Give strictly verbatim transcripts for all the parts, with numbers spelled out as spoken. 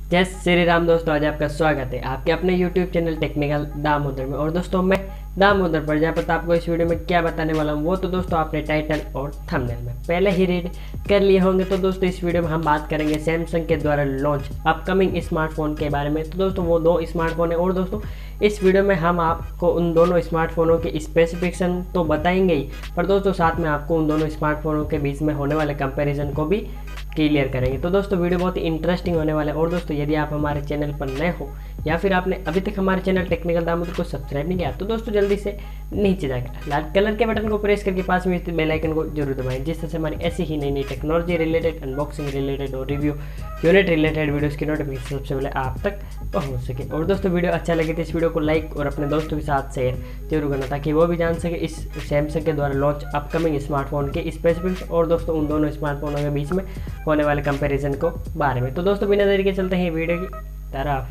जय श्री राम दोस्तों, आज आपका स्वागत है आपके अपने यूट्यूब चैनल टेक्निकल दामोदर में। और दोस्तों मैं दामोदर प्रजापति आपको इस वीडियो में क्या बताने वाला हूँ वो तो दोस्तों आपने टाइटल और थंबनेल में पहले ही रीड कर लिए होंगे। तो दोस्तों इस वीडियो में हम बात करेंगे सैमसंग के द्वारा लॉन्च अपकमिंग स्मार्टफोन के बारे में। तो दोस्तों वो दो स्मार्टफोन है और दोस्तों इस वीडियो में हम आपको उन दोनों स्मार्टफोनों के स्पेसिफिकेशन तो बताएंगे ही, पर दोस्तों साथ में आपको उन दोनों स्मार्टफोनों के बीच में होने वाले कंपैरिजन को भी क्लियर करेंगे। तो दोस्तों वीडियो बहुत ही इंटरेस्टिंग होने वाला है। और दोस्तों यदि आप हमारे चैनल पर नए हो या फिर आपने अभी तक हमारे चैनल टेक्निकल दामोदर को सब्सक्राइब नहीं किया तो दोस्तों जल्दी से नीचे जाकर लाल कलर के बटन को प्रेस करके पास में बेल आइकन को जरूर दबाएं, जिससे से हमारी ऐसी ही नई नई टेक्नोलॉजी रिलेटेड, अनबॉक्सिंग रिलेटेड और रिव्यू यूनिट रिलेटेड वीडियोस की नोटिफिकेशन सबसे पहले आप तक पहुंच सके। और दोस्तों वीडियो अच्छा लगे तो इस वीडियो को लाइक और अपने दोस्तों के साथ शेयर जरूर करना, ताकि वो भी जान सके इस सैमसंग के द्वारा लॉन्च अपकमिंग स्मार्टफोन के स्पेसिफिक्स और दोस्तों उन दोनों स्मार्टफोनों के बीच में होने वाले कंपैरिजन को बारे में। तो दोस्तों बिना देरी के चलते हैं वीडियो की तरफ।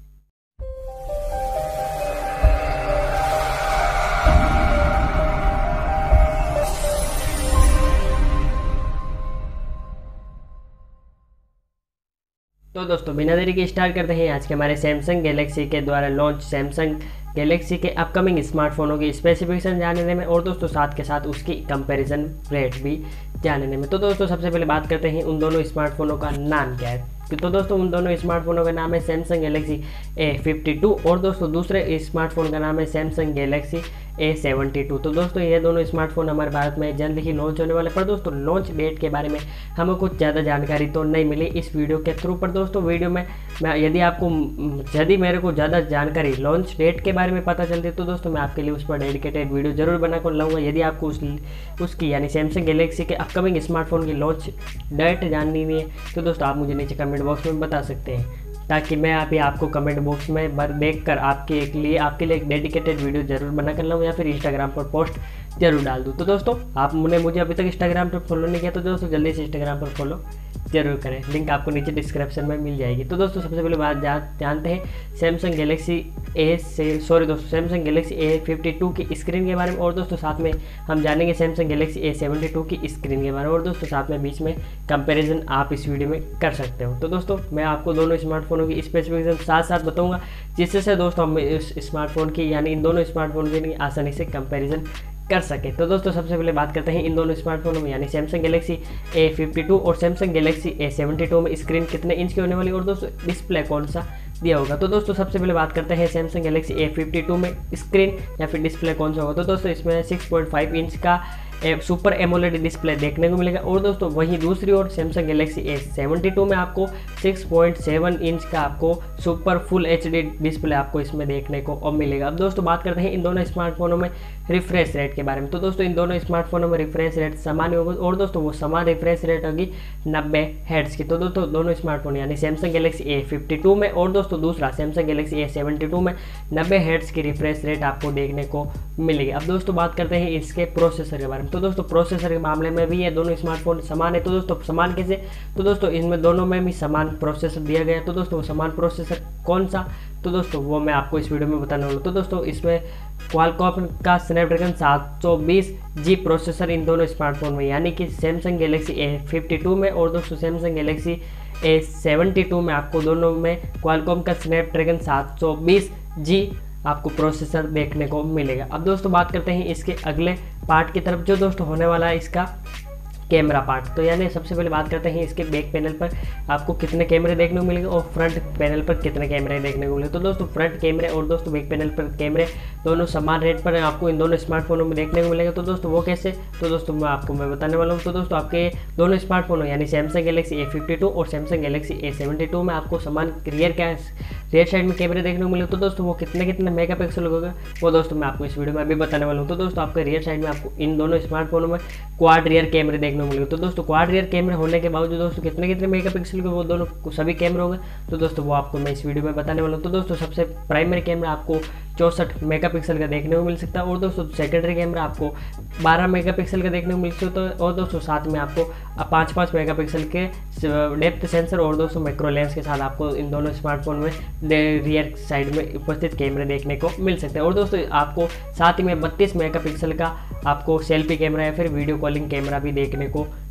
तो दोस्तों बिना देरी के स्टार्ट करते हैं आज के हमारे सैमसंग गैलेक्सी के द्वारा लॉन्च सैमसंग गैलेक्सी के अपकमिंग स्मार्टफोनों की स्पेसिफिकेशन जानने में और दोस्तों साथ के साथ उसकी कंपैरिजन रेट भी जानने में। तो दोस्तों सबसे पहले बात करते हैं उन दोनों स्मार्टफोनों का नाम क्या है। तो दोस्तों उन दोनों स्मार्टफोनों का नाम है Samsung Galaxy A fifty two और दोस्तों दूसरे स्मार्टफोन का नाम है Samsung Galaxy A seventy two. तो दोस्तों ये दोनों स्मार्टफोन हमारे भारत में जल्द ही लॉन्च होने वाले, पर दोस्तों लॉन्च डेट के बारे में हमें कुछ ज़्यादा जानकारी तो नहीं मिली इस वीडियो के थ्रू। पर दोस्तों वीडियो में मैं यदि आपको यदि मेरे को ज़्यादा जानकारी लॉन्च डेट के बारे में पता चलती है तो दोस्तों मैं आपके लिए उस पर डेडिकेटेड वीडियो जरूर बनाकर लाऊंगा। यदि आपको उस उसकी यानी सैमसंग गैलेक्सी के अपकमिंग स्मार्टफोन की लॉन्च डेट जाननी है तो दोस्तों आप मुझे नीचे कमेंट बॉक्स में बता सकते हैं, ताकि मैं अभी आपको कमेंट बॉक्स में बर देख कर आपके एक लिए आपके लिए एक डेडिकेटेड वीडियो जरूर बना कर लाऊँ या फिर इंस्टाग्राम पर पोस्ट जरूर डाल दूँ। तो दोस्तों आपने मुझे अभी तक इंस्टाग्राम पर फॉलो नहीं किया तो दोस्तों जल्दी से इंस्टाग्राम पर फॉलो जरूर करें, लिंक आपको नीचे डिस्क्रिप्शन में मिल जाएगी। तो दोस्तों सबसे पहले बात जा, जानते हैं सैमसंग गैलेक्सी ए से सॉरी दोस्तों Samsung Galaxy A fifty two की स्क्रीन के बारे में। और दोस्तों साथ में हम जानेंगे Samsung Galaxy A seventy two की स्क्रीन के बारे में और दोस्तों साथ में बीच में कंपैरिजन आप इस वीडियो में कर सकते हो। तो दोस्तों मैं आपको दोनों स्मार्टफोनों की स्पेसिफिकेशन साथ साथ बताऊँगा, जिससे से दोस्तों हम इस स्मार्टफोन की यानी इन दोनों स्मार्टफोन की आसानी से कंपेरिजन कर सके। तो दोस्तों सबसे पहले बात करते हैं इन दोनों स्मार्टफोनों में यानी Samsung Galaxy A fifty two और Samsung Galaxy A seventy two में स्क्रीन कितने इंच की होने वाली और दोस्तों डिस्प्ले कौन सा दिया होगा। तो दोस्तों सबसे पहले बात करते हैं Samsung Galaxy A fifty two में स्क्रीन या फिर डिस्प्ले कौन सा होगा। तो दोस्तों इसमें सिक्स पॉइंट फाइव इंच का सुपर एमोलेड डिस्प्ले देखने को मिलेगा और दोस्तों वहीं दूसरी ओर Samsung Galaxy A seventy two में आपको सिक्स पॉइंट सेवन इंच का आपको super full H D display आपको इसमें देखने को मिलेगा। अब दोस्तों बात करते हैं इन दोनों स्मार्टफोनों में रिफ्रेश रेट के बारे में। तो दोस्तों इन दोनों स्मार्टफोनों में रिफ्रेश रेट समान होगी और दोस्तों वो समान रिफ्रेश रेट होगी नब्बे हर्ट्ज की। तो दोस्तों दोनों स्मार्टफोन यानी Samsung Galaxy A fifty two में और दोस्तों दूसरा Samsung Galaxy A seventy two में नब्बे हर्ट्ज की रिफ्रेश रेट आपको देखने को मिलेगी। अब दोस्तों बात करते हैं इसके प्रोसेसर के बारे में। तो दोस्तों प्रोसेसर के मामले में भी ये दोनों स्मार्टफोन समान है। तो दोस्तों समान कैसे, तो दोस्तों इनमें दोनों में भी समान प्रोसेसर दिया गया है। तो दोस्तों समान प्रोसेसर कौन सा, तो दोस्तों वो मैं आपको इस वीडियो में बताने वाला हूँ। तो दोस्तों इसमें क्वालकॉम का स्नैपड्रैगन सात सौ बीस जी प्रोसेसर इन दोनों स्मार्टफोन में यानी कि Samsung Galaxy A fifty two में और दोस्तों Samsung Galaxy A seventy two में आपको दोनों में क्वालकॉम का स्नैपड्रैगन सात सौ बीस जी आपको प्रोसेसर देखने को मिलेगा। अब दोस्तों बात करते हैं इसके अगले पार्ट की तरफ, जो दोस्तों होने वाला है इसका कैमरा पार्ट। तो यानी सबसे पहले बात करते हैं इसके बैक पैनल पर आपको कितने कैमरे देखने को मिलेंगे और फ्रंट पैनल पर कितने कैमरे देखने को मिलेंगे। तो दोस्तों फ्रंट कैमरे और दोस्तों बैक पैनल पर कैमरे दोनों समान रेट पर आपको इन दोनों स्मार्टफोनों में देखने को मिलेगा। तो दोस्तों वो कैसे, तो दोस्तों मैं आपको मैं बताने वाला हूँ। तो दोस्तों आपके दोनों स्मार्टफोनों यानी Samsung Galaxy A fifty two और Samsung Galaxy A seventy two में आपको समान रियर क्या रियर साइड में कैमरे देखने को मिलेंगे। तो दोस्तों वो कितने कितने मेगा पिक्सल होगा वो दोस्तों मैं आपको इस वीडियो में अभी बताने वाला हूँ। तो दोस्तों आपके रियर साइड में आपको इन दोनों स्मार्टफोनों में क्वाड रियर कैमरे देखने को मिलेंगे। तो दोस्तों क्वाड रियर कैमरे होने के बावजूद दोस्तों कितने कितने मेगापिक्सल के वो दोनों सभी कैमरे होंगे तो दोस्तों वो आपको मैं इस वीडियो में बताने वाला हूँ। तो दोस्तों सबसे प्राइमरी कैमरा आपको चौंसठ मेगापिक्सल का देखने को मिल सकता है और दोस्तों सेकेंडरी कैमरा आपको बारह मेगापिक्सल का देखने को मिल सकता है और दोस्तों साथ में आपको पाँच पाँच मेगापिक्सल के डेप्थ सेंसर और दोस्तों माइक्रो लेंस के साथ आपको इन दोनों स्मार्टफोन में रियर साइड में उपस्थित कैमरे देखने को मिल सकते हैं और दोस्तों आपको साथ ही में बत्तीस मेगापिक्सल का आपको सेल्फी कैमरा या फिर वीडियो कॉलिंग कैमरा भी देखने को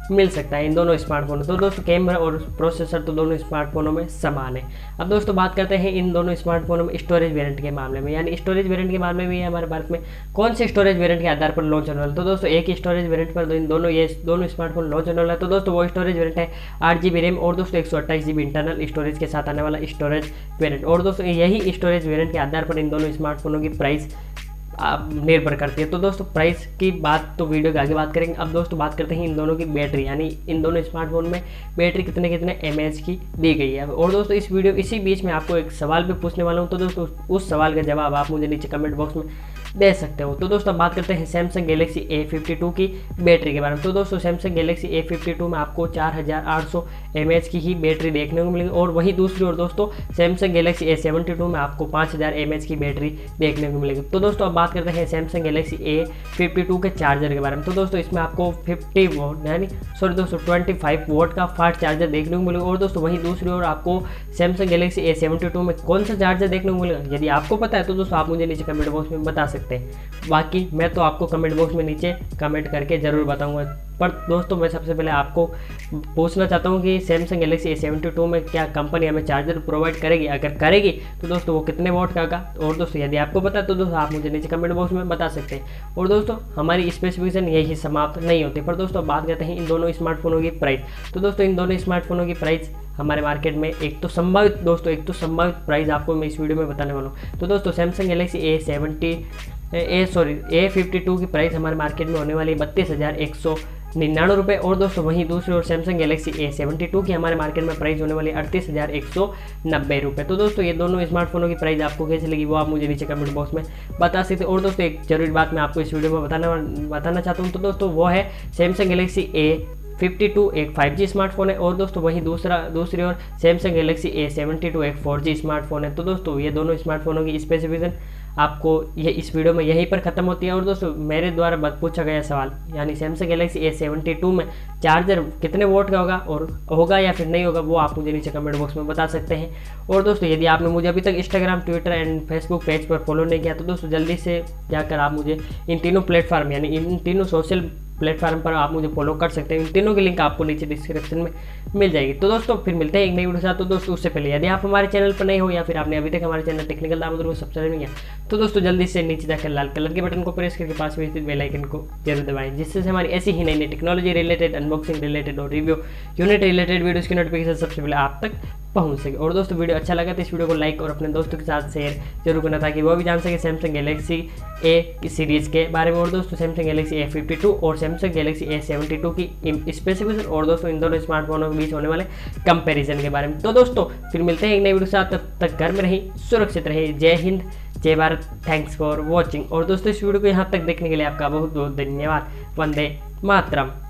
मिल सकता है इन दोनों स्मार्टफोनों। तो दोस्तों कैमरा और प्रोसेसर तो दोनों स्मार्टफोनों में समान है। अब दोस्तों बात करते हैं इन दोनों स्मार्टफोनों में स्टोरेज वेरिएंट के मामले में, यानी स्टोरेज वेरिएंट के मामले में ये हमारे भारत में कौन से स्टोरेज वेरिएंट के आधार पर लॉन्च होने वाला है। तो दोस्तों एक ही स्टोरेज वेरिएंट पर इन दोनों ये दोनों स्मार्टफोन लॉन्च होने वाला है। तो दोस्तों वो स्टोरेज वेरिएंट है आठ जी बी रैम और दोस्तों एक सौ अट्ठाईस जी बी इंटरनल स्टोरेज के साथ आने वाला स्टोरेज वेरिएंट। और दोस्तों यही स्टोरेज वेरिएंट के आधार पर इन दोनों स्मार्टफोनों की प्राइस निर्भर करती है। तो दोस्तों प्राइस की बात तो वीडियो के आगे बात करेंगे। अब दोस्तों बात करते हैं इन दोनों की बैटरी, यानी इन दोनों स्मार्टफोन में बैटरी कितने कितने एम एच की दी गई है। और दोस्तों इस वीडियो इसी बीच में आपको एक सवाल भी पूछने वाला हूँ, तो दोस्तों उस सवाल का जवाब आप मुझे नीचे कमेंट बॉक्स में दे सकते हो। तो दोस्तों बात करते हैं Samsung Galaxy A fifty two की बैटरी के बारे में। तो दोस्तों Samsung Galaxy A fifty two में आपको चार हज़ार आठ सौ एम एच की ही बैटरी देखने को मिलेगी। और वही दूसरी ओर दोस्तों Samsung Galaxy A seventy two में आपको पाँच हज़ार एम एच की बैटरी देखने को मिलेगी। तो दोस्तों अब बात करते हैं Samsung Galaxy A fifty two के चार्जर के बारे में। तो दोस्तों इसमें आपको फिफ्टी वोट यानी सॉरी दोस्तों ट्वेंटी फाइव वोट का फास्ट चार्जर देखने को मिलेगा। और दोस्तों वहीं दूसरी ओर आपको Samsung Galaxy A seventy two में कौन सा चार्जर देखने को मिलेगा, यदि आपको पता है तो दोस्तों आप मुझे नीचे कमेंट बॉक्स में बता सकते हैं। बाकी मैं तो आपको कमेंट बॉक्स में नीचे कमेंट करके ज़रूर बताऊंगा। पर दोस्तों मैं सबसे पहले आपको पूछना चाहता हूं कि Samsung Galaxy A seventy two में क्या कंपनी हमें चार्जर प्रोवाइड करेगी, अगर करेगी तो दोस्तों वो कितने वोट का होगा। और दोस्तों यदि आपको पता है तो दोस्तों आप मुझे नीचे कमेंट बॉक्स में बता सकते हैं। और दोस्तों हमारी स्पेसिफिकेशन यही समाप्त नहीं होती। पर दोस्तों बात करते हैं इन दोनों स्मार्टफोनों की प्राइस। तो दोस्तों इन दोनों स्मार्टफोनों की प्राइस हमारे मार्केट में एक तो संभावित दोस्तों एक तो संभावित प्राइस आपको मैं इस वीडियो में बताने वाला हूँ। तो दोस्तों Samsung Galaxy A seventy A sorry A fifty two की प्राइस हमारे मार्केट में होने वाली बत्तीस हज़ार एक सौ निन्यानवे रुपये। और दोस्तों वहीं दूसरी ओर Samsung Galaxy A seventy two की हमारे मार्केट में प्राइस होने वाली अड़तीस हज़ार एक सौ नब्बे रुपये। तो दोस्तों ये दोनों स्मार्टफोनों की प्राइस आपको कैसी लगी वो आप मुझे नीचे कमेंट बॉक्स में बता सकते हैं। और दोस्तों एक जरूरी बात मैं आपको इस वीडियो में बताना बताना चाहता हूँ, तो दोस्तों वो है Samsung Galaxy A fifty two एक फाइव जी स्मार्टफोन है। और दोस्तों वहीं दूसरा दूसरी ओर Samsung Galaxy A seventy two एक फोर जी स्मार्टफोन है। तो दोस्तों ये दोनों स्मार्टफोनों की स्पेसिफिकेशन आपको ये इस वीडियो में यहीं पर ख़त्म होती है। और दोस्तों मेरे द्वारा पूछा गया सवाल, यानी Samsung Galaxy A seventy two में चार्जर कितने वोट का होगा और होगा या फिर नहीं होगा, वो आप मुझे नीचे कमेंट बॉक्स में बता सकते हैं। और दोस्तों यदि आपने मुझे अभी तक Instagram, Twitter and Facebook page पर फॉलो नहीं किया तो दोस्तों जल्दी से जाकर आप मुझे इन तीनों प्लेटफॉर्म यानी इन तीनों सोशल प्लेटफॉर्म पर आप मुझे फॉलो कर सकते हैं। इन तीनों की लिंक आपको नीचे डिस्क्रिप्शन में मिल जाएगी। तो दोस्तों फिर मिलते हैं एक नई वीडियो के साथ। तो दोस्तों उससे पहले यदि आप हमारे चैनल पर नए हो या फिर आपने अभी तक हमारे चैनल टेक्निकल दामोदर को सब्सक्राइब नहीं किया तो दोस्तों जल्दी से नीचे जाकर लाल कलर के बटन को प्रेस करके पास में स्थित बेल आइकन को जरूर दबाएं, जिससे हमारी ऐसी ही नई नई टेक्नोलॉजी रिलेटेड, अनबॉक्सिंग रिलेटेड और रिव्यू यूनिट रिलेटेड वीडियोस की नोटिफिकेशन सबसे पहले आप तक पहुंच सके। और दोस्तों वीडियो अच्छा लगा तो इस वीडियो को लाइक और अपने दोस्तों के साथ शेयर जरूर करना ताकि वो भी जान सके सैमसंग गैलेक्सी ए सीरीज़ के बारे में। और दोस्तों Samsung Galaxy A fifty two और Samsung Galaxy A seventy two की स्पेसिफिकेशन और दोस्तों इन दोनों स्मार्टफोनों के बीच होने वाले कंपैरिजन के बारे में। तो दोस्तों फिर मिलते हैं एक नई वीडियो के साथ, तब तक घर में रहिए, सुरक्षित रहिए। जय हिंद, जय भारत, थैंक्स फॉर वॉचिंग। और दोस्तों इस वीडियो को यहाँ तक देखने के लिए आपका बहुत बहुत धन्यवाद। वंदे मातरम।